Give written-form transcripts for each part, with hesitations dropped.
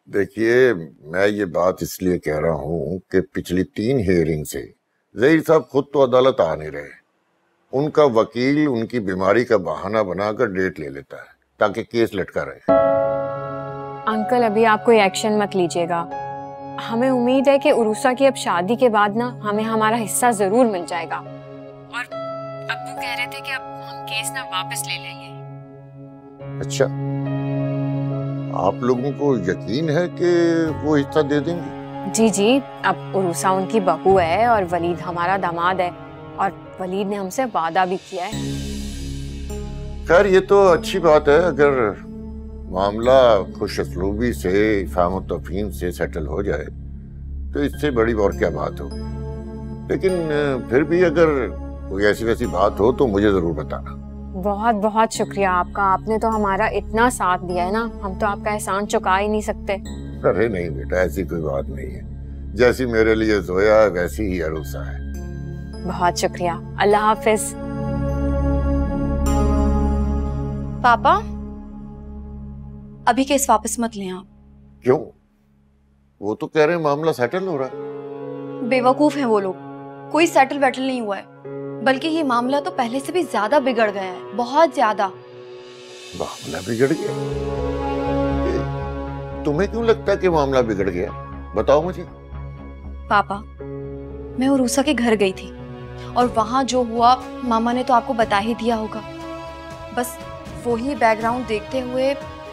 देखिए, मैं ये बात इसलिए कह रहा हूँ कि पिछली 3 हियरिंग से ज़हीर साहब खुद तो अदालत आ नहीं रहे। उनका वकील उनकी बीमारी का बहाना बनाकर डेट ले लेता है ताकि केस लटका रहे। अंकल, अभी आप कोई एक्शन मत लीजिएगा। हमें उम्मीद है कि उरूसा की अब शादी के बाद ना हमें हमारा हिस्सा जरूर मिल जाएगा। और अब्बू कह रहे थे कि अब हम केस ना वापस ले लेंगे। अच्छा, आप लोगों को यकीन है कि वो हिस्सा दे देंगे? जी जी, अब उरूसा उनकी बहू है और वलीद हमारा दामाद है, और वलीद ने हमसे वादा भी किया है। खैर, ये तो अच्छी बात है। अगर मामला खुशअस्लूबी से, इफ़हाम तफ़हीम से सेटल हो जाए तो इससे बड़ी और क्या बात होगी। लेकिन फिर भी अगर कोई ऐसी वैसी बात हो तो मुझे जरूर बताना। बहुत बहुत शुक्रिया आपका, आपने तो हमारा इतना साथ दिया है ना, हम तो आपका एहसान चुका ही नहीं सकते। अरे नहीं बेटा, ऐसी कोई बात नहीं है। जैसी मेरे लिए जोया है वैसी ही अरूसा है। बहुत शुक्रिया, अल्लाह हाफिज। पापा, अभी केस वापस मत लें आप। क्यों? वो तो कह रहे हैं मामला सेटल हो रहा है। बेवकूफ हैं वो लोग, कोई सेटल वेटल नहीं हुआ है, बल्कि ये मामला तो पहले से भी ज्यादा बिगड़ गया है, बहुत ज्यादा। मामला बिगड़ गया? तुम्हें क्यों लगता है कि मामला बिगड़ गया? बताओ मुझे। पापा, मैं उरूसा के घर गई थी और वहां जो हुआ मामा ने तो आपको बता ही दिया होगा। बस वही बैकग्राउंड देखते हुए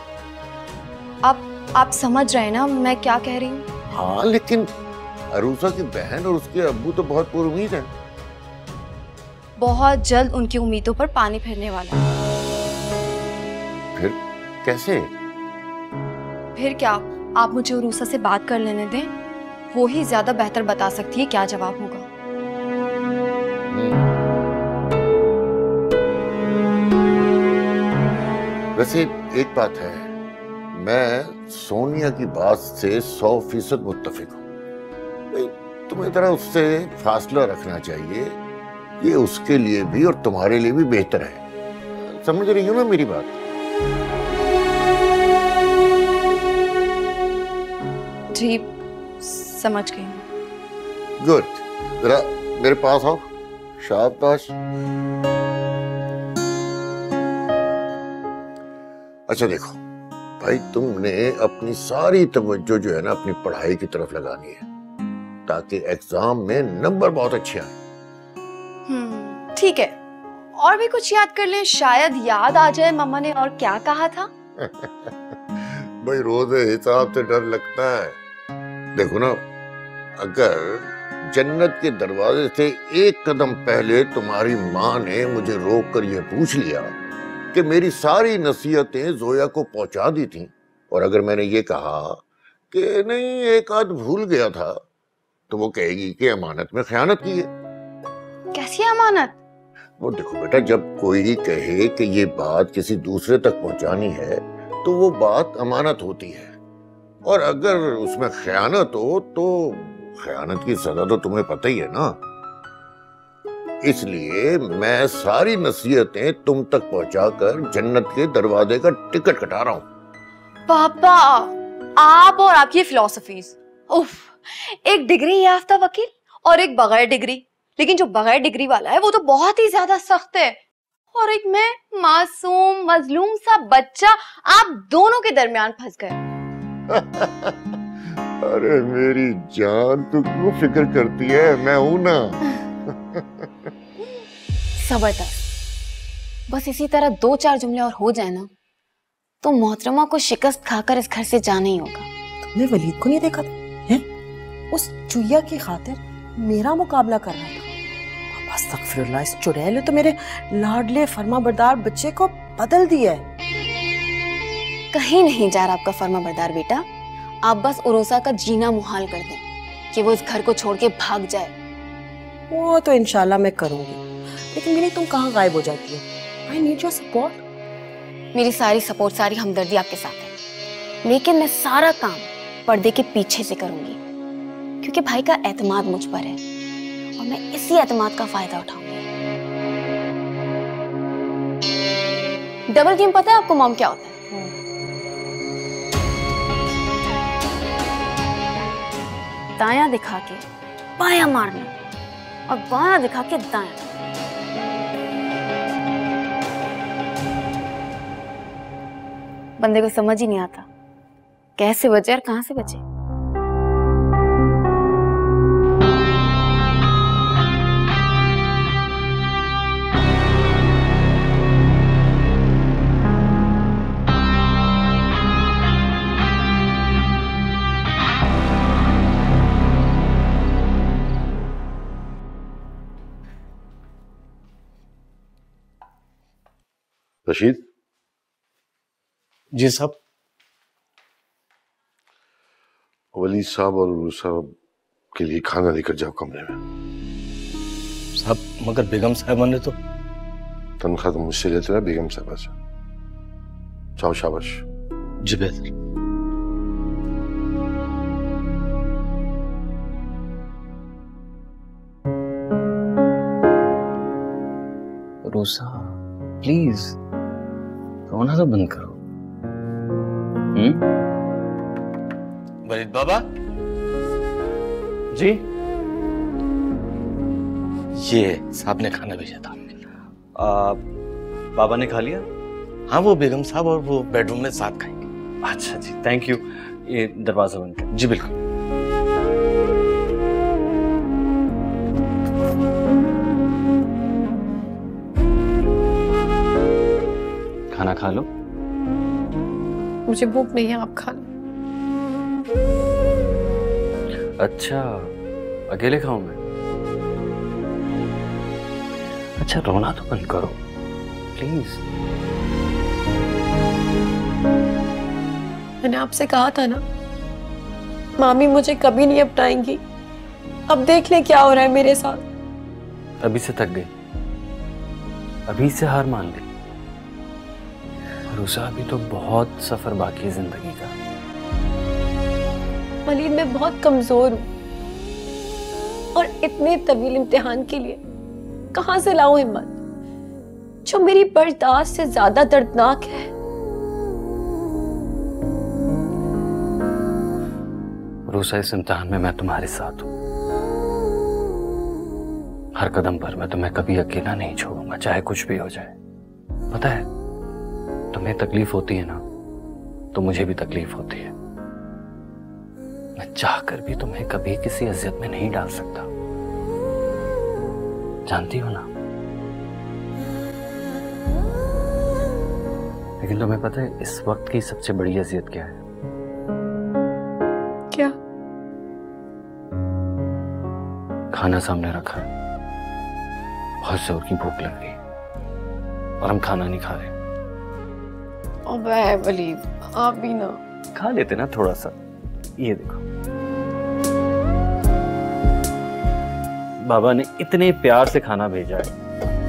आप समझ रहे हैं ना मैं क्या कह रही हूँ? हाँ, लेकिन अरूसा की बहन और उसके अब्बू तो बहुत पुरुमीद हैं। बहुत जल्द उनकी उम्मीदों पर पानी फिरने वाला है। फिर कैसे? फिर क्या, आप मुझे उरूसा से बात कर लेने दें, वो ही ज्यादा बेहतर बता सकती है क्या जवाब होगा। वैसे एक बात है, मैं सोनिया की बात से 100% मुत्तफिक हूँ। तुम्हें जरा उससे फासला रखना चाहिए, ये उसके लिए भी और तुम्हारे लिए भी बेहतर है। समझ रही हो ना मेरी बात? जी समझ गई। गुड, जरा मेरे पास आओ। शाबाश। अच्छा देखो भाई, तुमने अपनी सारी तवज्जो जो है ना अपनी पढ़ाई की तरफ लगानी है ताकि एग्जाम में नंबर बहुत अच्छे आए। ठीक है, और भी कुछ याद कर ले, शायद याद आ जाए मम्मा ने और क्या कहा था। भाई रोजे हिसाब से डर लगता है। देखो ना, अगर जन्नत के दरवाजे से एक कदम पहले तुम्हारी माँ ने मुझे रोक कर यह पूछ लिया कि मेरी सारी नसीहतें जोया को पहुंचा दी थी, और अगर मैंने ये कहा कि नहीं एक आध भूल गया था, तो वो कहेगी कि अमानत में खयानत की है। कैसी अमानत? वो देखो बेटा, जब कोई कहे कि ये बात किसी दूसरे तक पहुंचानी है तो वो बात अमानत होती है, और अगर उसमें खयानत हो तो खयानत की सजा तो तुम्हें पता ही है ना। इसलिए मैं सारी नसीहतें तुम तक पहुंचाकर जन्नत के दरवाजे का टिकट कटा रहा हूं। पापा, आप और आपकी फिलॉसफीज, उफ, एक डिग्री याफ्ता वकील और एक बगैर डिग्री, लेकिन जो बगैर डिग्री वाला है वो तो बहुत ही ज्यादा सख्त है, और एक मैं मासूम मजलूम सा बच्चा, आप दोनों के दरमियान फंस गए। अरे मेरी जान, तू क्यों फिक्र करती है, मैं हूं ना। जबरदस्त, बस इसी तरह 2-4 जुमले और हो जाए ना तो मोहतरमा को शिकस्त खाकर इस घर से जाना ही होगा। तुमने वलीद को नहीं देखा था? हैं? उस चुईया की खातिर मेरा मुकाबला कर रहा था। अस्तगफिरुल्लाह, इस चुड़ैल ने तो मेरे लाडले फर्माबरदार बच्चे को बदल दिया है। कहीं नहीं जा रहा आपका फर्माबरदार बेटा, आप बस उरूसा का जीना मुहाल कर दें कि वो इस घर को छोड़ के भाग जाए। वो तो इंशाल्लाह मैं करूंगी, लेकिन मेरी तुम कहाँ गायब हो जाती हो? I need your support. मेरी सारी सपोर्ट, सारी हमदर्दी आपके साथ है, लेकिन मैं सारा काम पर्दे के पीछे से करूंगी, क्योंकि भाई का एतमाद मुझ पर है और मैं इसी एतमाद का फायदा उठाऊंगी। डबल गेम पता है आपको मॉम क्या होता है? दायां दिखा के बायां मारना और बायां दिखा के दायां। बंदे को समझ ही नहीं आता कैसे बचे और कहां से बचे। रशीद। जी साहब। वली साहब और उर्रू साहब के लिए खाना लेकर जाओ कमरे में। साहब मगर बेगम साहिबा ने तो। तनख्वाह तो मुझसे लेते ना बेगम साहिबा से। जाओ शाबाश। जी बेहतर। रूसा प्लीज रोना तो बंद करो। वलीद बाबा जी। ये साहब ने खाना भेजा था आपके लिए। बाबा ने खा लिया? हाँ वो बेगम साहब और वो बेडरूम में साथ खाएंगे। अच्छा जी, थैंक यू। ये दरवाजा बंद कर। जी बिल्कुल। खाना खा लो। मुझे भूख नहीं है, आप खा लो। अच्छा अकेले खाऊं मैं? अच्छा रोना तो बंद करो प्लीज। मैंने आपसे कहा था ना, मामी मुझे कभी नहीं अपनाएंगी। अब देख ले क्या हो रहा है मेरे साथ। अभी से थक गई, अभी से हार मान ली। रूसा अभी तो बहुत सफर बाकी है जिंदगी का। वलीद मैं बहुत कमजोर हूँ और इतने तवील इम्तिहान के लिए कहां से लाऊं हिम्मत जो मेरी बर्दाश्त से ज्यादा दर्दनाक है। रूसा इस इम्तिहान में मैं तुम्हारे साथ हूँ। हर कदम पर मैं तुम्हें कभी अकेला नहीं छोड़ूंगा, चाहे कुछ भी हो जाए। पता है तुम्हें तकलीफ होती है ना, तो मुझे भी तकलीफ होती है। मैं चाहकर भी तुम्हें कभी किसी अजियत में नहीं डाल सकता, जानती हो ना। लेकिन तुम्हें पता है इस वक्त की सबसे बड़ी अजियत क्या है? क्या? खाना सामने रखा है, बहुत जोर की भूख लग गई और हम खाना नहीं खा रहे। अबे वलीद आप भी ना। खा लेते ना थोड़ा सा। ये देखो बाबा ने इतने प्यार से खाना भेजा है।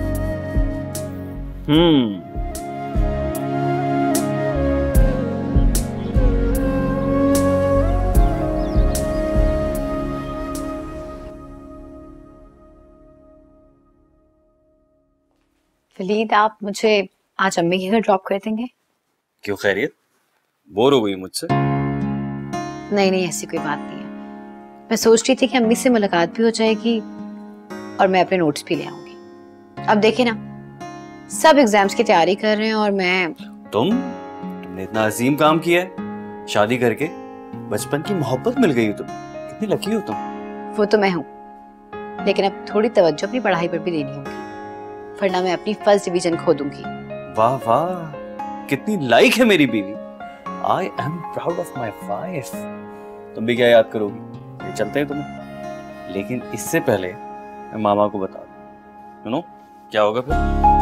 वलीद आप मुझे आज अम्मी के घर ड्रॉप कर देंगे? क्यों खैरियत? बोर हो गई मुझसे? नहीं नहीं ऐसी कोई बात नहीं है। मैं सोच रही थी कि अम्मी से मुलाकात भी हो जाएगी और मैं अपने नोट्स भी ले आऊंगी। अब देखे ना सब एग्जाम्स की तैयारी कर रहे हैं और मैं। तुमने इतना अजीम काम किया है, शादी करके बचपन की मोहब्बत मिल गई हो तुम। कितनी लकी हो तुम। वो तो मैं हूँ, लेकिन अब थोड़ी तवज्जो अपनी पढ़ाई पर भी देनी होगी, वरना मैं अपनी फर्स्ट डिवीजन खो दूंगी। वाह वाह, कितनी लाइक है मेरी बीवी। I am proud of my wife. तुम भी क्या याद करोगी? ये चलते हैं तुम्हें, लेकिन इससे पहले मैं मामा को बता दूं। यू नो क्या होगा फिर?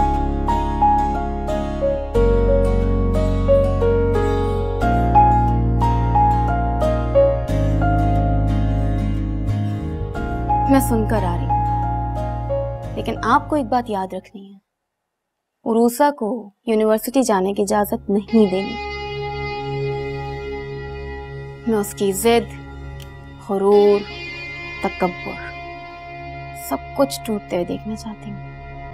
मैं सुनकर आ रही हूँ, लेकिन आपको एक बात याद रखनी है, उरूसा को यूनिवर्सिटी जाने की इजाजत नहीं देनी। मैं उसकी जिद, हुरूर, तकब्बुर सब कुछ टूटते हुए देखना चाहती हूँ।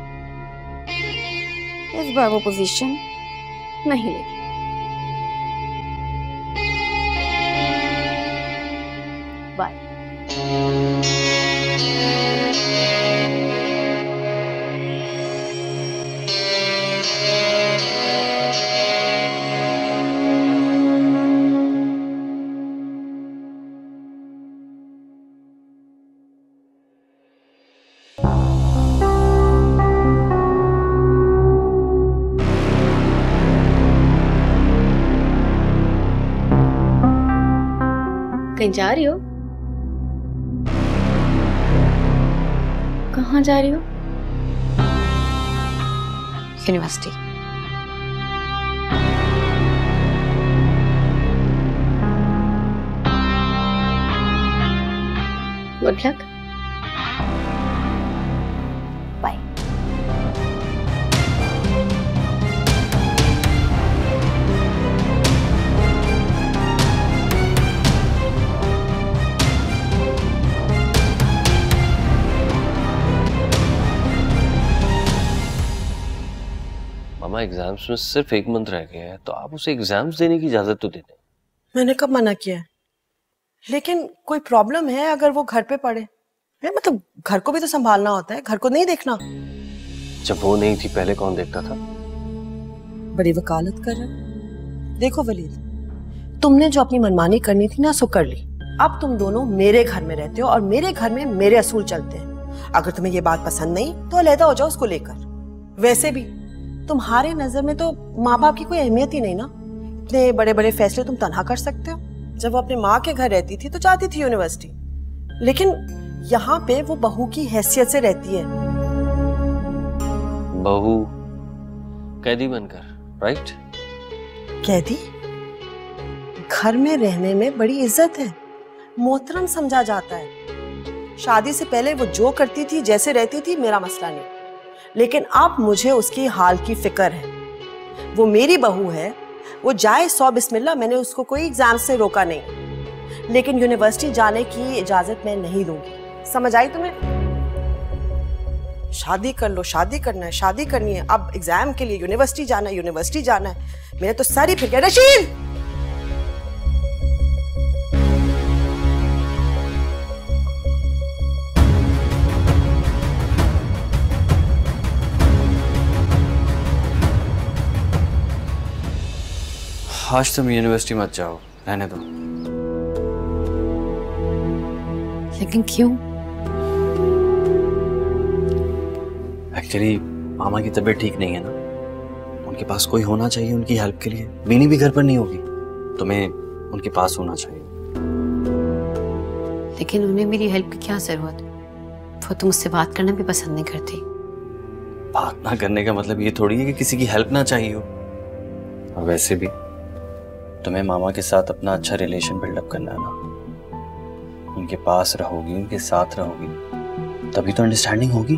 इस बार वो पोजीशन नहीं लेगी। बाय। कहीं जा रही हो? कहाँ जा रही हो? यूनिवर्सिटी। Good luck. बाय। मामा एग्जाम्स में सिर्फ 1 मंथ रह गया है, तो आप उसे एग्जाम्स देने की इजाजत तो दे दें। मैंने कब मना किया है? लेकिन कोई प्रॉब्लम है अगर वो घर पे पढ़े? मतलब घर को भी तो संभालना होता है, घर को नहीं देखना। जब वो नहीं थी पहले कौन देखता था? बड़ी वकालत कर रहे। देखो वलीद, तुमने जो अपनी मनमानी करनी थी ना सो कर ली। अब तुम दोनों मेरे घर में रहते हो और मेरे घर में मेरे असूल चलते हैं। अगर तुम्हें ये बात पसंद नहीं तो अलहदा हो जाओ उसको लेकर। वैसे भी तुम्हारे नजर में तो माँ बाप की कोई अहमियत ही नहीं ना। इतने बड़े बड़े फैसले तुम तन्हा कर सकते हो। जब वो अपने माँ के घर रहती थी तो जाती थी यूनिवर्सिटी, लेकिन यहाँ पे वो बहू की हैसियत से रहती है। बहू कैदी बनकर, राइट? कैदी? घर में रहने में बड़ी इज्जत है, मोहतरम समझा जाता है। शादी से पहले वो जो करती थी जैसे रहती थी मेरा मसला नहीं, लेकिन अब मुझे उसकी हाल की फिक्र है। वो मेरी बहू है, वो जाए 100 बिस्मिल्लाह, मैंने उसको कोई एग्जाम से रोका नहीं, लेकिन यूनिवर्सिटी जाने की इजाजत मैं नहीं दूंगी। समझ आई तुम्हें? शादी कर लो, शादी करना है, शादी करनी है, अब एग्जाम के लिए यूनिवर्सिटी जाना है, यूनिवर्सिटी जाना है। मैंने तो सारी फिक्र। रशीद, आज तुम यूनिवर्सिटी मत जाओ, रहने दो। लेकिन क्यों? एक्चुअली मामा की तबीयत ठीक नहीं है ना, उनके पास कोई होना चाहिए उनकी हेल्प के लिए। बीनी भी घर पर नहीं होगी, तुम्हें उनके पास होना चाहिए। लेकिन उन्हें मेरी हेल्प की क्या जरूरत? वो तो मुझसे बात करना भी पसंद नहीं करती। बात ना करने का मतलब ये थोड़ी है कि किसी की हेल्प ना चाहिए हो। और वैसे भी तुम्हें मामा के साथ अपना अच्छा रिलेशन बिल्डअप करना है ना। उनके पास रहोगी, उनके साथ रहोगी, तभी तो अंडरस्टैंडिंग होगी।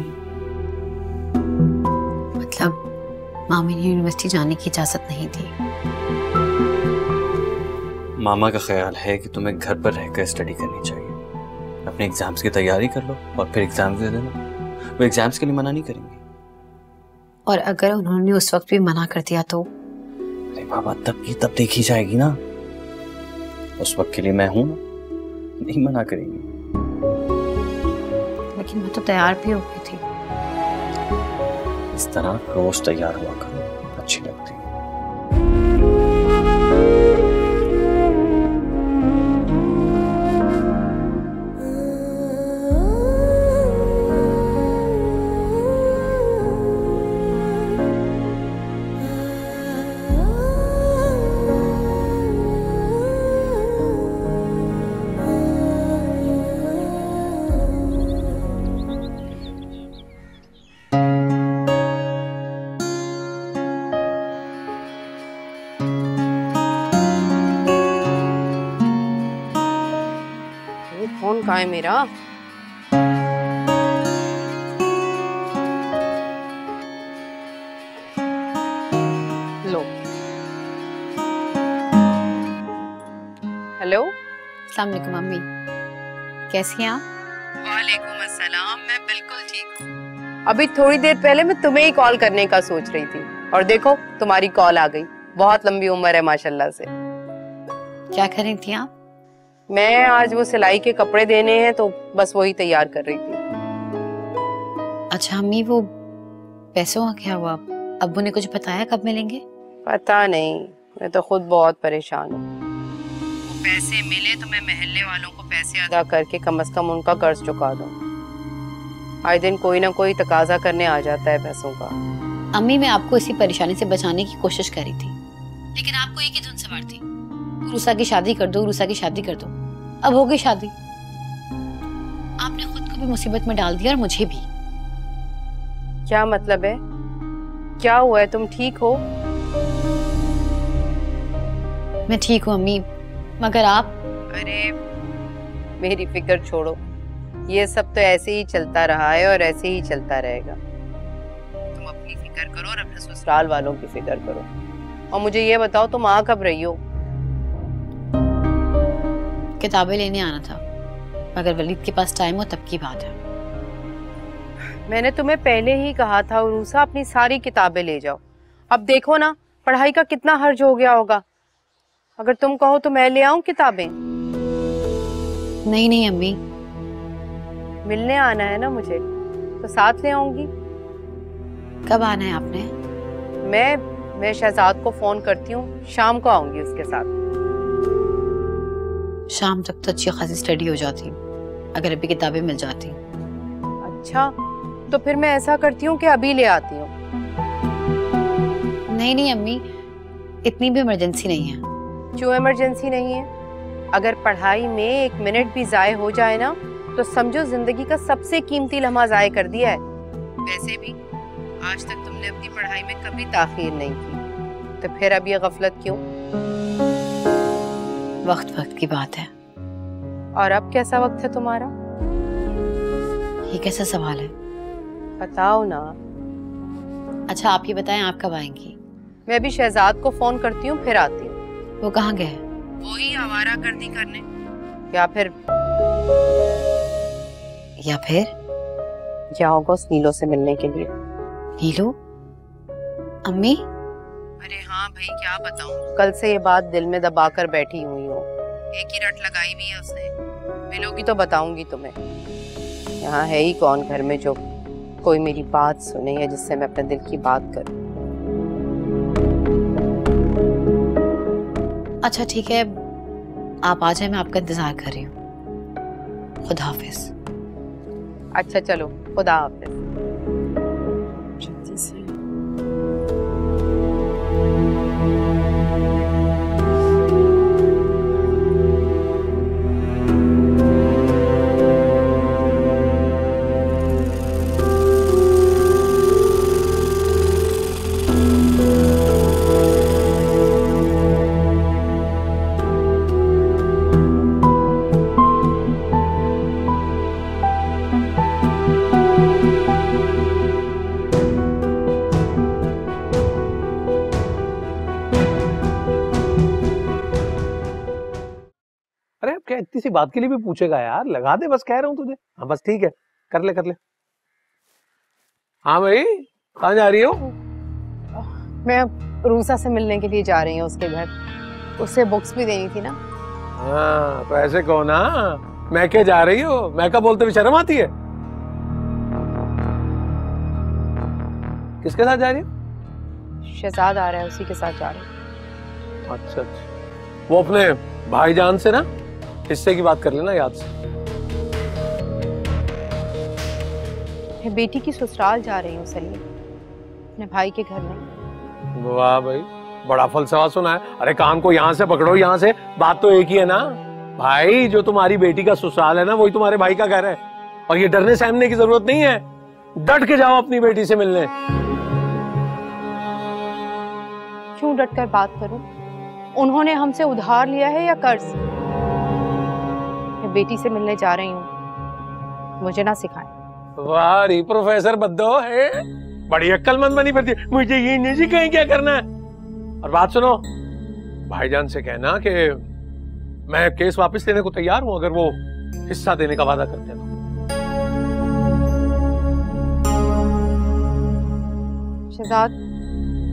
मतलब मामी ने यूनिवर्सिटी जाने की इजाजत नहीं दी? मामा का ख्याल है कि तुम्हें घर पर रहकर स्टडी करनी चाहिए। अपने एग्जाम्स की तैयारी कर लो और फिर एग्जाम्स दे देना। वो एग्जाम्स के लिए मना नहीं करेंगे। और अगर उन्होंने उस वक्त भी मना कर दिया तो? अरे बाबा, तब की तब देखी जाएगी ना। उस वक्त के लिए मैं हूं ना, नहीं मना करेंगे। लेकिन मैं तो तैयार भी हो गई थी। इस तरह रोज तैयार हुआ करो, अच्छी लगती है। फोन कहाँ है मेरा? लो। हेलो। अस्सलाम वालेकुम मम्मी, कैसी हैं आप? वालेकुम अस्सलाम, मैं बिल्कुल ठीक हूँ। अभी थोड़ी देर पहले मैं तुम्हें ही कॉल करने का सोच रही थी और देखो तुम्हारी कॉल आ गई। बहुत लंबी उम्र है माशाल्लाह से। क्या कर रही थी आप? मैं आज वो सिलाई के कपड़े देने हैं तो बस वही तैयार कर रही थी। अच्छा अम्मी, वो पैसों का क्या हुआ? अब्बू ने कुछ बताया कब मिलेंगे? पता नहीं, मैं तो खुद बहुत परेशान हूँ। वो पैसे मिले तो मैं महल्ले वालों को पैसे अदा करके कम से कम उनका कर्ज चुका दूँ। आए दिन कोई ना कोई तकाजा करने आ जाता है पैसों का। अम्मी, मैं आपको इसी परेशानी से बचाने की कोशिश करी थी, लेकिन आपको एक ही धुन सवार थी, उरूसा की शादी कर दो, उरूसा की शादी कर दो। अब हो गई शादी, आपने खुद को भी मुसीबत में डाल दिया और मुझे भी। क्या मतलब है? क्या हुआ है? तुम ठीक हो? मैं ठीक हूँ अम्मी, मगर आप? अरे मेरी फिक्र छोड़ो, ये सब तो ऐसे ही चलता रहा है और ऐसे ही चलता रहेगा। तुम अपनी फिक्र करो और अपने ससुराल वालों की फिक्र करो। और मुझे ये बताओ, तुम आ कब रही हो? किताबें लेने आना था, अगर वलीद के पास टाइम हो तब की बात है। मैंने तुम्हें पहले ही कहा था उरूसा, अपनी सारी किताबें ले जाओ। अब देखो ना, पढ़ाई का कितना हर्ज हो गया होगा। अगर तुम कहो तो मैं ले आऊं किताबें? नहीं नहीं अम्मी, मिलने आना है ना मुझे, तो साथ ले आऊंगी। कब आना है आपने? मैं शहजाद को फोन करती हूँ, शाम को आऊंगी उसके साथ। शाम तक तो अच्छी खासी स्टडी हो जाती, अगर अभी किताबें मिल जाती। अच्छा, तो फिर मैं ऐसा करती हूँ कि अभी ले आती हूँ। नहीं नहीं अम्मी, इतनी भी इमरजेंसी नहीं है। क्यों इमरजेंसी नहीं है? अगर पढ़ाई में एक मिनट भी जाए हो जाए ना, तो समझो जिंदगी का सबसे कीमती लम्हा जाए कर दिया है। वैसे भी आज तक तुमने अपनी पढ़ाई में कभी ताखीर नहीं की, तो फिर अब ये गफलत क्यों? वक्त वक्त की बात है। और अब कैसा वक्त है तुम्हारा? ये कैसा सवाल है? बताओ ना। अच्छा आप ये बताएं, आप कब आएंगी? मैं अभी शहजाद को फोन करती हूँ, फिर आती हूँ। वो कहाँ गए? वही आवारागर्दी करने, या फिर क्या होगा, उस नीलो से मिलने के लिए। नीलो? अम्मी? अरे हाँ भाई, क्या बताऊं, कल से ये बात दिल में दबाकर बैठी हुई हूँ। एक ही रट लगाई भी है उसने। मिलोगी तो बताऊंगी तुम्हें। यहाँ है ही कौन घर में जो कोई मेरी बात सुने या जिससे मैं अपने दिल की बात करूं। अच्छा ठीक है, आप आ जाए, मैं आपका इंतजार कर रही हूँ। खुदा हाफिज। अच्छा चलो, खुदा हाफिज। क्या इतनी सी बात के लिए भी पूछेगा यार? लगा दे, बस कह रहा हूँ तुझे। हाँ बस ठीक है, कर ले कर ले। हाँ भाई, कहाँ जा रही हो? मैं रूसा से मिलने के लिए जा रही हूँ उसके घर। उससे बुक्स भी देनी थी ना। हाँ तो ऐसे कहो ना, मैं क्या जा रही हो? मैं क्या बोलते हुए शर्म आती है? किसके साथ जा रही हो? शहजाद आ रहा है, उसी के साथ जा रही हूँ। अच्छा अच्छा, वो अपने भाईजान से ना हिस्से की बात कर लेना याद से। मैं बेटी की ससुराल जा रही हूँ सलीम, अपने भाई के घर में। वाह भाई, बड़ा फलसफा सुना है। अरे कान को यहाँ से पकड़ो, यहाँ से। बात तो एक ही है ना भाई, जो तुम्हारी बेटी का ससुराल है ना, वही तुम्हारे भाई का घर है। और ये डरने सहमने की जरूरत नहीं है, डट के जाओ अपनी बेटी से मिलने। क्यों डट कर बात करूं? उन्होंने हमसे उधार लिया है या कर्ज? मैं बेटी से मिलने जा रही हूँ, मुझे ना सिखाएं। वाह री प्रोफेसर बद्दो है, बड़ी अक्लमंद बनी फिरती। मुझे ये नहीं सिखाएं क्या करना है। और बात सुनो, भाईजान से कहना कि मैं केस वापस लेने को तैयार हूं अगर वो हिस्सा देने का वादा करते हैं तो। शहजाद,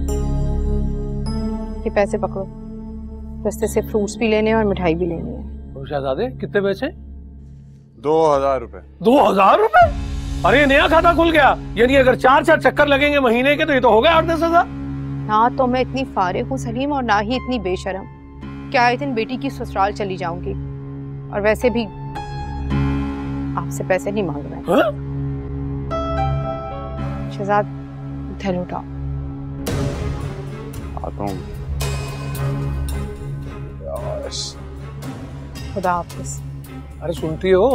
ये पैसे पकड़ो, रास्ते से फ्रूट्स भी लेने और मिठाई भी लेनी है। शहजादे कितने पैसे? 2000 रुपए। 2000 रुपए? अरे नया खाता खुल गया, यानी अगर 4 चक्कर लगेंगे महीने के तो ये तो हो गया 8-10 हजार। ना तो मैं इतनी फारिग हूँ सलीम और ना ही इतनी बेशरम। क्या इस दिन बेटी की ससुराल चली जाऊंगी, और वैसे भी आपसे पैसे नहीं मांग रहे। शहजाद थैले उठाओ। आता हूँ। खुदा हाफिज। अरे सुनती हो,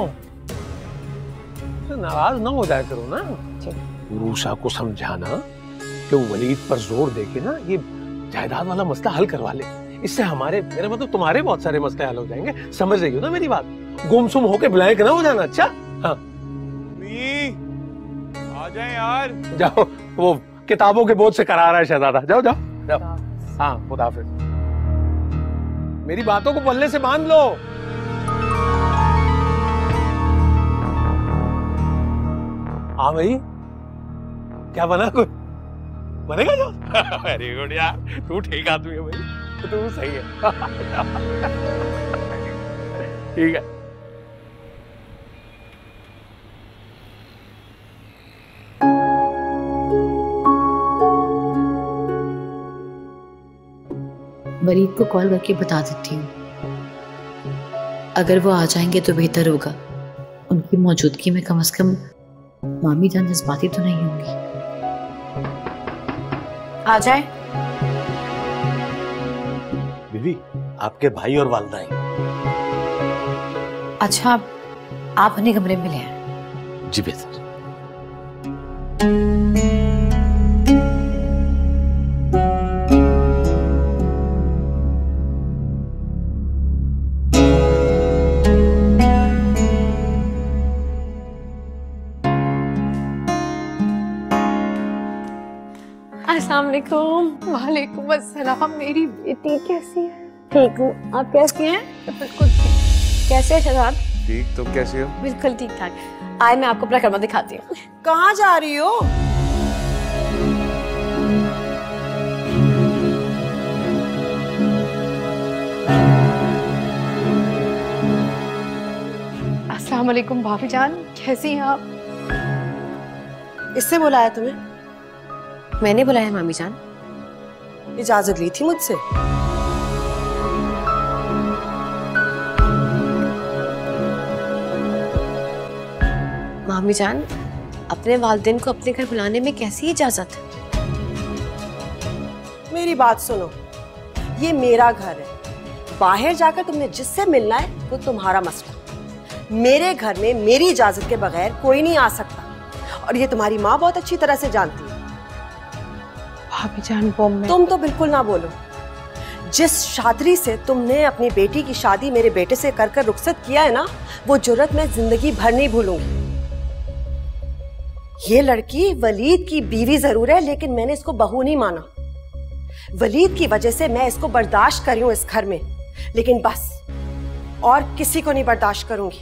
नाराज ना हो जाया करो ना। उरूसा को समझाना कि वो वलीद पर जोर देके ना ये जायदाद वाला मसला हल करवा ले, इससे हमारे, मेरा मतलब तुम्हारे बहुत सारे मसले हल हो जाएंगे। समझ रही हो ना मेरी बात? गुमसुम होके ब्लैंक ना हो जाना। अच्छा हाँ, आ जाए यार। जाओ, वो किताबों के बोझ से करा रहा है शहजादा। जाओ जाओ जाओ। हाँ खुदा हाफिज। मेरी बातों को पल्ले से बांध लो। हाँ भाई, क्या बना कुछ बनेगा जो? वेरी गुड यार, तू ठीक आदमी है भाई, तू सही है। ठीक है। वलीद को कॉल करके बता देती हूँ, अगर वो आ जाएंगे तो बेहतर होगा। उनकी मौजूदगी में कम से कम मामी जान जज्बाती तो नहीं होंगी। आ जाए। बीवी, आपके भाई और वालदा हैं। अच्छा, आप उन्हीं कमरे में ले आए। जी बेहतर। अस्सलाम वालेकुम। वालेकुम अस्सलाम। मेरी बेटी कैसी है? ठीक हूँ, आप कैसी हैं? बिल्कुल ठीक। कैसे है शहजाद? ठीक, तुम कैसी हो? बिल्कुल ठीक ठाक। आए मैं आपको अपना कमरा दिखाती हूँ। कहाँ जा रही हो? अस्सलाम वालेकुम भाभी जान, कैसी हैं आप? इससे बुलाया तुम्हें? मैंने बुलाया मामी जान। इजाजत ली थी मुझसे? मामी जान, अपने वालिदैन को अपने घर बुलाने में कैसी इजाजत? मेरी बात सुनो, ये मेरा घर है। बाहर जाकर तुमने जिससे मिलना है वो तुम्हारा मसला। मेरे घर में मेरी इजाजत के बगैर कोई नहीं आ सकता, और ये तुम्हारी माँ बहुत अच्छी तरह से जानती है। भाभी जान वो मैं... तुम तो बिल्कुल ना बोलो। जिस शादरी से तुमने अपनी बेटी की शादी मेरे बेटे से कर कर रुखसत किया है ना, वो जुर्रत मैं जिंदगी भर नहीं भूलूंगी। ये लड़की वलीद की बीवी जरूर है, लेकिन मैंने इसको बहू नहीं माना। वलीद की वजह से मैं इसको बर्दाश्त करी हूं इस घर में, लेकिन बस और किसी को नहीं बर्दाश्त करूंगी।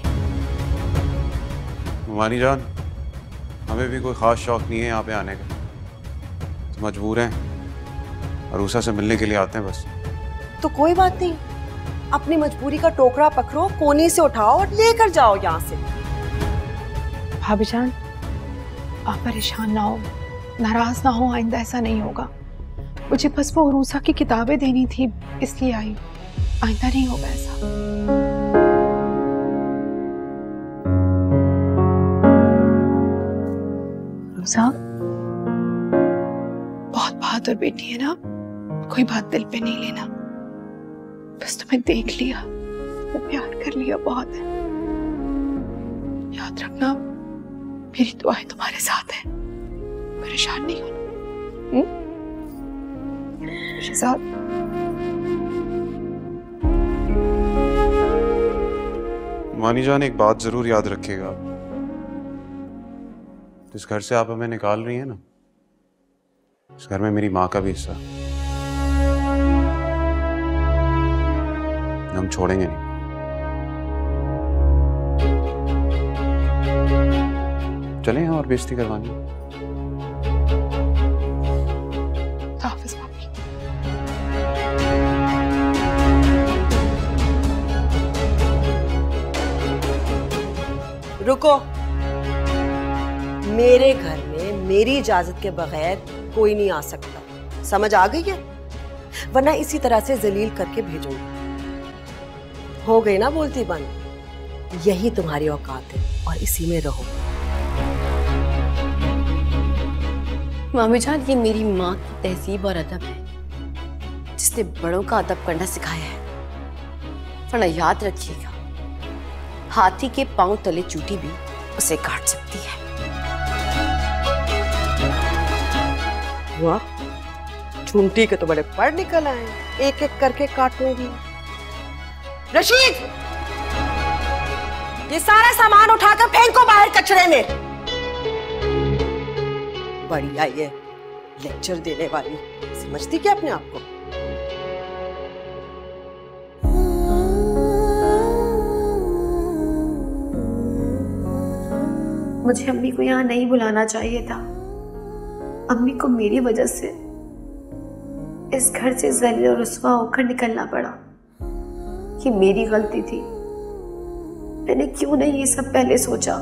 मानी जान, हमें भी कोई खास शौक नहीं है यहाँ पे आने का, तो मजबूर हैं, अरूसा से मिलने के लिए आते हैं बस। तो कोई बात नहीं, अपनी मजबूरी का टोकरा पकड़ो, कोनी से उठाओ और लेकर जाओ यहाँ से। भाभी जान, आप परेशान ना हो, नाराज ना हो, आइंदा ऐसा नहीं होगा। मुझे बस वो अरूसा की किताबें देनी थी, इसलिए आई। आइंदा नहीं होगा ऐसा। अरूसा बहुत बहादुर बेटी है ना, कोई बात दिल पे नहीं लेना। बस तुम्हें देख लिया, तो प्यार कर लिया बहुत है। याद रखना, मेरी दुआएं तुम्हारे साथ है, परेशान नहीं होना। शहजाद, मानी जान, एक बात जरूर याद रखिएगा, जिस घर से आप हमें निकाल रही हैं ना, इस घर में मेरी माँ का भी हिस्सा, हम छोड़ेंगे नहीं। चलें और बेइज्जती करवानी। हाफिज भाभी। रुको, मेरे घर में मेरी इजाजत के बगैर कोई नहीं आ सकता, समझ आ गई है? वरना इसी तरह से जलील करके भेजूंगी। हो गई ना बोलती बंद, यही तुम्हारी औकात है और इसी में रहो। मामी जान, ये मेरी माँ की तहजीब और अदब है, जिसने बड़ों का अदब करना सिखाया है। वरना याद रखिएगा, हाथी के पांव तले चूटी भी उसे काट सकती है। वाह, चूंटी के तो बड़े पर निकल आए, एक एक करके काटूंगी। रशीद, ये सारा सामान उठाकर फेंको बाहर कचरे में। बढ़िया ये लेक्चर देने वाली, समझती क्या अपने आप को? मुझे अम्मी को यहाँ नहीं बुलाना चाहिए था। अम्मी को मेरी वजह से इस घर से जलील और रुस्वा होकर निकलना पड़ा। ये मेरी गलती थी, मैंने क्यों नहीं ये सब पहले सोचा।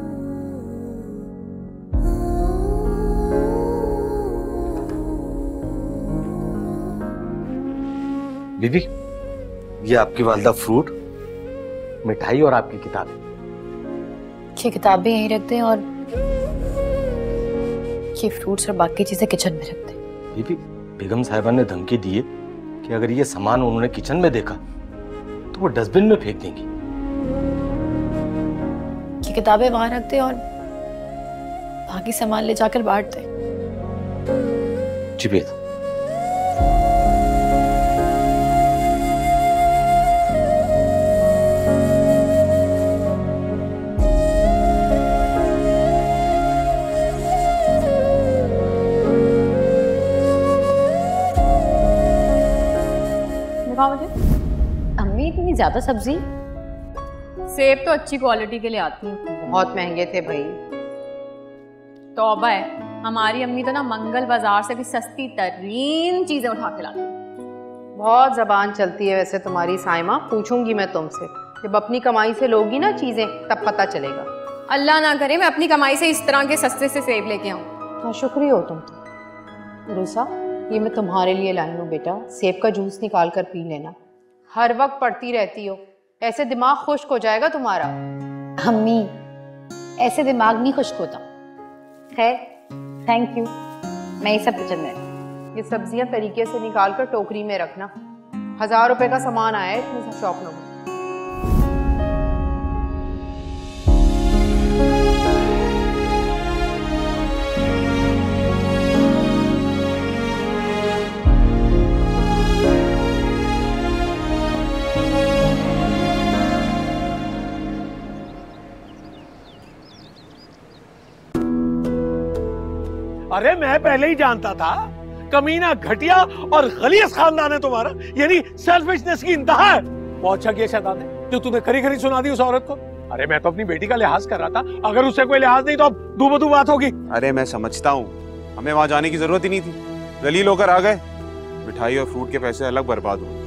बीबी, ये आपकी वालदा फ्रूट, मिठाई और आपकी किताब। ये किताब भी यहीं रख दें और ये फ्रूट्स और बाकी चीजें किचन में रख दें। बीबी, बेगम साहिबा ने धमकी दी है कि अगर ये सामान उन्होंने किचन में देखा तो वो डस्टबिन में फेंक देंगी। ये किताबें वहां रख दें और बाकी सामान ले जाकर बांट दें। जी बेटा। अम्मी, इतनी ज्यादा सब्जी? सेब तो अच्छी क्वालिटी के लिए आती है। बहुत महंगे थे भाई। तौबा है, हमारी अम्मी तो ना मंगल बाजार से भी सस्ती तरीन चीजें उठा के लाती है। बहुत जबान चलती है वैसे तुम्हारी साइमा, पूछूंगी मैं तुमसे। जब अपनी कमाई से लोगी ना चीजें तब पता चलेगा। अल्लाह ना करे मैं अपनी कमाई से इस तरह के सस्ते से सेब लेके आऊं। हाँ, शुक्रिया हो तुम तो। रूसा, ये मैं तुम्हारे लिए लाई हूँ बेटा, सेब का जूस निकाल कर पी लेना। हर वक्त पढ़ती रहती हो, ऐसे दिमाग खुश्क हो जाएगा तुम्हारा। अम्मी, ऐसे दिमाग नहीं खुश्क होता। खैर, थैंक यू, मैं ये सब किचन में। ये सब्जियां तरीके से निकाल कर टोकरी में रखना। 1000 रुपए का सामान आया है, इतनी सा शौक न हो। अरे मैं पहले ही जानता था, कमीना, घटिया और गलीज खानदान है तुम्हारा, यानी सेल्फिशनेस की इंतहा है। बहुत अच्छा किया शैतान ने जो तूने खरी खरी सुना दी उस औरत को। अरे मैं तो अपनी बेटी का लिहाज कर रहा था, अगर उससे कोई लिहाज नहीं तो अब दो बदू बात होगी। अरे मैं समझता हूँ, हमें वहां जाने की जरूरत ही नहीं थी, जलील होकर आ गए। मिठाई और फ्रूट के पैसे अलग बर्बाद हो।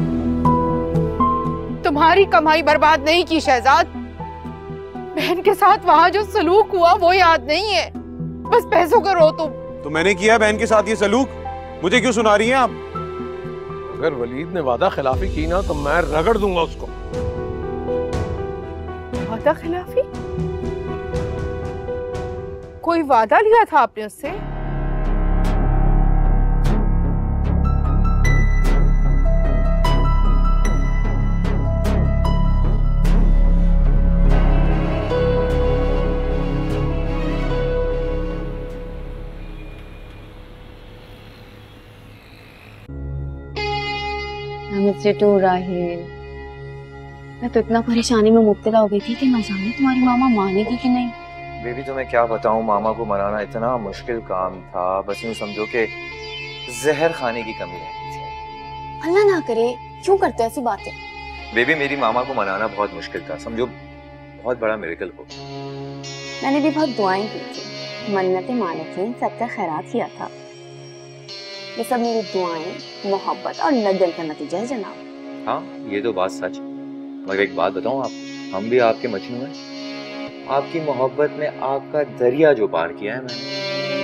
तुम्हारी कमाई बर्बाद नहीं की शहजाद। बहन के साथ वहां जो सलूक हुआ वो याद नहीं है, बस पैसों का रो तुम। तो मैंने किया बहन के साथ ये सलूक, मुझे क्यों सुना रही हैं आप? अगर वलीद ने वादा खिलाफी की ना तो मैं रगड़ दूंगा उसको। वादा खिलाफी? कोई वादा लिया था आपने उससे? राहिल, मैं तो इतना परेशानी में मुब्तला हो गई थी कि मैं जाने तुम्हारी मामा मानेगी कि नहीं। बेबी तुम्हें क्या बताऊं, मामा को मनाना इतना मुश्किल काम था, बस यूं समझो कि जहर खाने की कमी रहती थी। अल्लाह ना करे, क्यों करते ऐसी बातें? बेबी मेरी मामा को मनाना बहुत मुश्किल था, समझो बहुत बड़ा मिरेकल हो। मैंने भी बहुत दुआएं की थी, मन्नतें मानी थी, सबका खैरात किया था। ये सब मेरी दुआएं, मोहब्बत और लगन का नतीजा है जनाब। हाँ ये तो बात सच है, मगर एक बात बताऊं आप, हम भी आपके मजनू हैं। आपकी मोहब्बत में आग का दरिया जो पार किया है मैंने।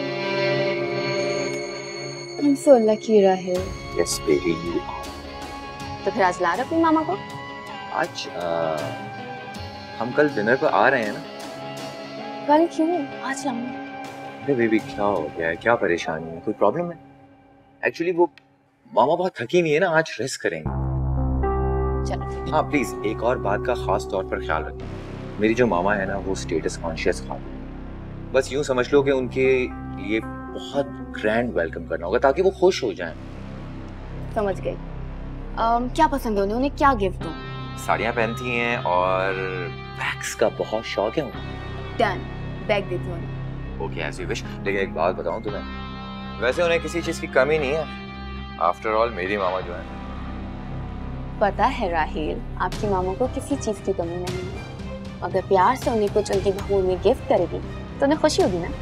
I'm so lucky Rahil. Yes baby you are। तो फिर आज ला रहे अपनी मामा को? आज हम कल डिनर पर आ रहे हैं ना। कल क्यों? आज लाऊंगा। अरे बेबी क्या हो गया है, क्या परेशानी है, कोई प्रॉब्लम है? एक्चुअली वो मामा बहुत थकी नहीं है ना, आज रेस्ट करेंगे। चलो। हाँ प्लीज एक और बात का खास तौर पर ख्याल रखें, मेरी जो मामा है ना वो स्टेटस कॉन्शियस खातून, बस यूं समझ लो कि उनके लिए बहुत ग्रैंड वेलकम करना होगा ताकि वो खुश हो जाएं। समझ गई। क्या पसंद है उन्हें? उन्हें क्या गिफ्ट दूं? साड़ियाँ पहनती हैं और बैग्स का बहुत शौक है उन्हें। डन, बैग देती हूँ उन्हें। Okay as you wish. लेकिन एक बात बताऊं तुम्हें, वैसे उन्हें किसी चीज की कमी नहीं है, आफ्टर ऑल मेरी मामा जो है। पता है राहिल, आपकी मामा को किसी चीज की कमी नहीं है। अगर प्यार से उन्हें कुछ उनकी बहू में गिफ्ट करेगी तो उन्हें खुशी होगी ना।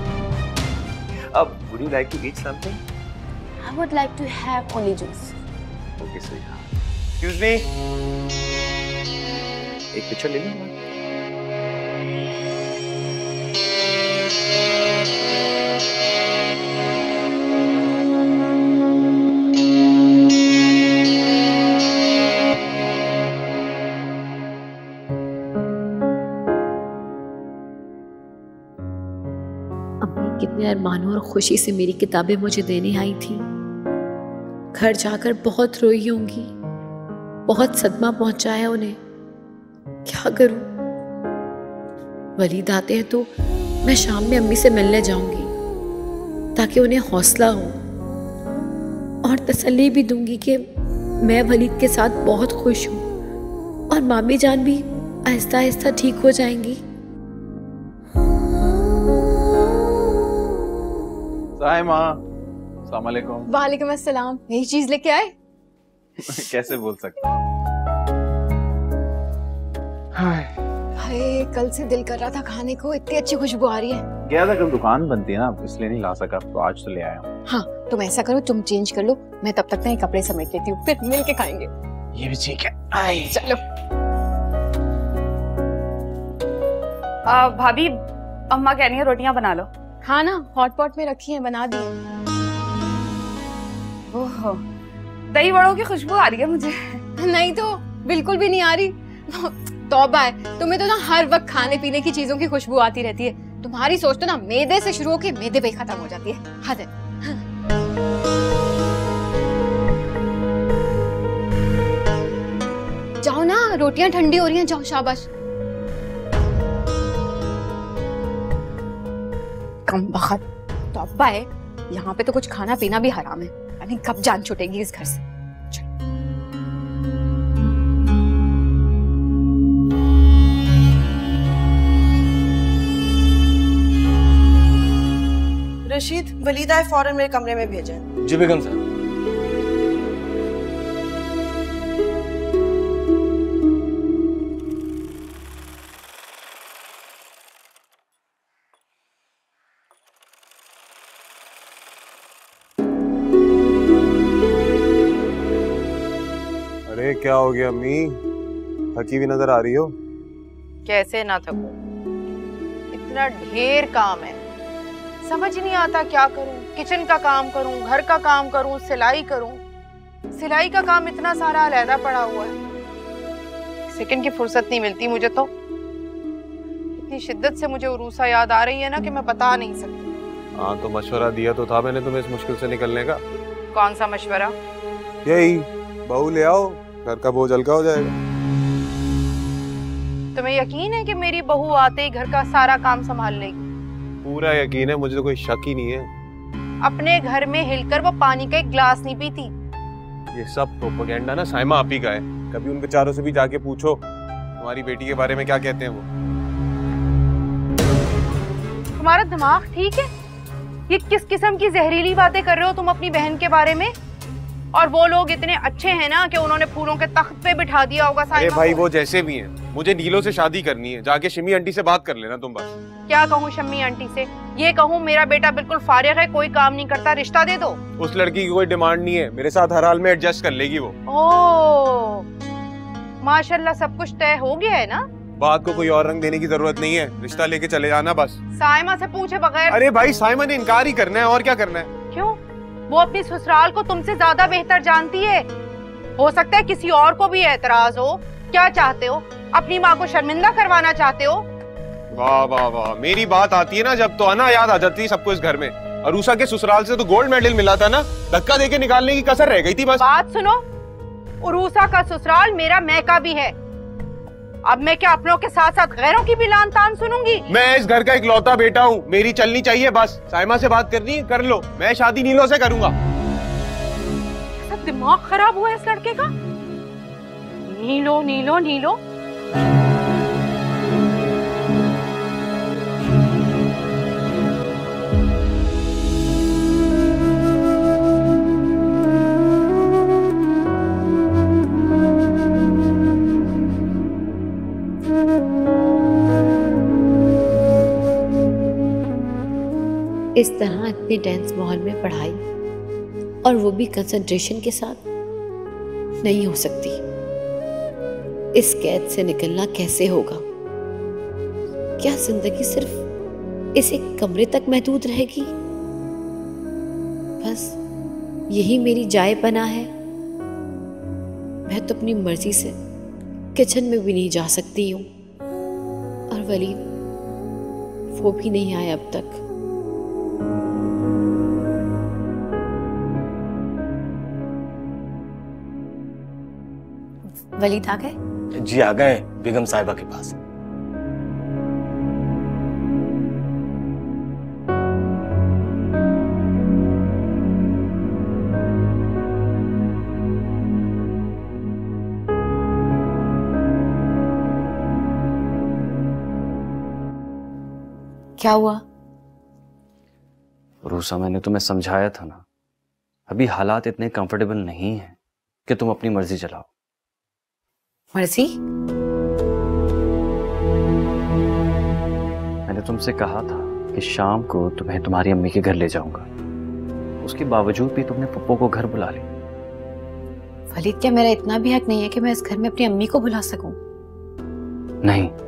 अब would you like to eat something? I would like to have only juice. Okay sweetheart. Excuse me. एक पिक्चर ले लूँ? कितने अरमानों और खुशी से मेरी किताबें मुझे देने आई थी। घर जाकर बहुत रोई होंगी, बहुत सदमा पहुंचा है उन्हें। क्या करूं? वलीद आते हैं तो मैं शाम में अम्मी से मिलने जाऊंगी ताकि उन्हें हौसला हो और तसल्ली भी दूंगी कि मैं वलीद के साथ बहुत खुश हूं और मामी जान भी आहिस्ता आहिस्ता ठीक हो जाएंगी। साहिमा, अस्सलाम वालेकुम। वालेकुम अस्सलाम। यही चीज लेके आए? कैसे बोल सकते? हाय, कल से दिल कर रहा था खाने को, इतनी अच्छी खुशबू आ रही है। गया था कल, दुकान बनती है ना इसलिए नहीं ला सका, तो आज तो ले आया हूँ। हाँ, तुम ऐसा करो, तुम चेंज कर लो, मैं तब तक ना ये कपड़े समेट लेती हूँ, फिर मिल के खाएंगे। ये भी ठीक है। आई चलो। भाभी, अम्मा कह रही है रोटियां बना लो। हाँ ना, हॉट पॉट में रखी है, बना दी। ओहो, दही वड़ों की खुशबू आ रही है मुझे। नहीं तो बिल्कुल भी नहीं आ रही। तौबा है, तुम्हें तो ना हर वक्त खाने पीने की चीजों की खुशबू आती रहती है। तुम्हारी सोच तो ना मैदे से शुरू होकर मैदे पे खत्म हो जाती है। हद है। जाओ ना, रोटियां ठंडी हो रही हैं, जाओ शाबाश। कम बखत, तौबा है, यहाँ पे तो कुछ खाना पीना भी हराम है। यानी कब जान छूटेगी इस घर से। रशीद, वलीद आए फौरन मेरे कमरे में भेजें। जी बेगम साहब। अरे क्या हो गया अम्मी, थकी हुई नजर आ रही हो? कैसे ना थकूं, इतना ढेर काम है, समझ नहीं आता क्या करूं। किचन का काम करूं, घर का काम करूं, सिलाई करूं। सिलाई का काम इतना सारा अलहदा पड़ा हुआ है, सेकंड की फुर्सत नहीं मिलती मुझे। तो इतनी शिद्दत से मुझे उरूसा याद आ रही है ना कि मैं बता नहीं सकती। हाँ तो मशवरा दिया तो था मैंने तुम्हें इस मुश्किल से निकलने का। कौन सा मशवरा? यही, बहू ले आओ, घर का बोझ हल्का हो जाएगा। तुम्हें यकीन है कि मेरी बहू आते ही घर का सारा काम संभाल लेगी? पूरा यकीन है मुझे, तो कोई शक ही नहीं है। अपने घर में हिलकर वो पानी का एक गिलास नहीं पीती। ये सब प्रोपेगेंडा ना साइमा आप ही का है। कभी उन बेचारों से भी जाके पूछो तुम्हारी बेटी के बारे में क्या कहते हैं वो। तुम्हारा दिमाग ठीक है? ये किस किस्म की जहरीली बातें कर रहे हो तुम अपनी बहन के बारे में? और वो लोग इतने अच्छे हैं ना कि उन्होंने फूलों के तख्त पे बिठा दिया होगा साइमा को। अरे भाई को। वो जैसे भी हैं, मुझे नीलो से शादी करनी है, जाके शमी आंटी से बात कर लेना तुम बस। क्या कहूँ शम्मी आंटी से? ये कहूँ मेरा बेटा बिल्कुल फारिग है, कोई काम नहीं करता, रिश्ता दे दो। उस लड़की की कोई डिमांड नहीं है, मेरे साथ हर हाल में एडजस्ट कर लेगी वो। ओह, माशाल्लाह सब कुछ तय हो गया है ना? बात को कोई और रंग देने की जरूरत नहीं है, रिश्ता लेके चले जाना बस। साइमा से पूछे बगैर। अरे भाई साइमा ने इनकार ही करना है, और क्या करना है। क्यों? वो अपनी ससुराल को तुमसे ज्यादा बेहतर जानती है। हो सकता है किसी और को भी एतराज हो। क्या चाहते हो? अपनी माँ को शर्मिंदा करवाना चाहते हो? वाह वाह वाह, मेरी बात आती है ना जब तो आना याद आ जाती है सबको इस घर में। अरूसा के ससुराल से तो गोल्ड मेडल मिला था ना, धक्का देके निकालने की कसर रह गई थी बस। बात सुनो, उरूसा का ससुराल मेरा मैका भी है। अब मैं क्या अपनों के साथ साथ गैरों की भी लान तान सुनूंगी? मैं इस घर का इकलौता बेटा हूँ, मेरी चलनी चाहिए बस। साइमा से बात करनी है कर लो, मैं शादी नीलो से करूंगा। सब दिमाग खराब हुआ है इस लड़के का। नीलो नीलो नीलो। इस तरह इतने डेंस माहौल में पढ़ाई, और वो भी कंसंट्रेशन के साथ, नहीं हो सकती। इस कैद से निकलना कैसे होगा? क्या जिंदगी सिर्फ इस एक कमरे तक महदूद रहेगी? बस यही मेरी जाए पना है। मैं तो अपनी मर्जी से किचन में भी नहीं जा सकती हूँ, और वलीद वो भी नहीं आया अब तक। वलीद आ गए? जी आ गए बेगम साहिबा के पास। क्या हुआ? रूसा, मैंने तुम्हें समझाया था ना, अभी हालात इतने कंफर्टेबल नहीं हैं कि तुम अपनी मर्जी चलाओ। मर्जी? मैंने तुमसे कहा था कि शाम को तुम्हें तुम्हारी अम्मी के घर ले जाऊंगा, उसके बावजूद भी तुमने पप्पो को घर बुला लिया। वलीद, क्या मेरा इतना भी हक नहीं है कि मैं इस घर में अपनी अम्मी को बुला सकूं? नहीं,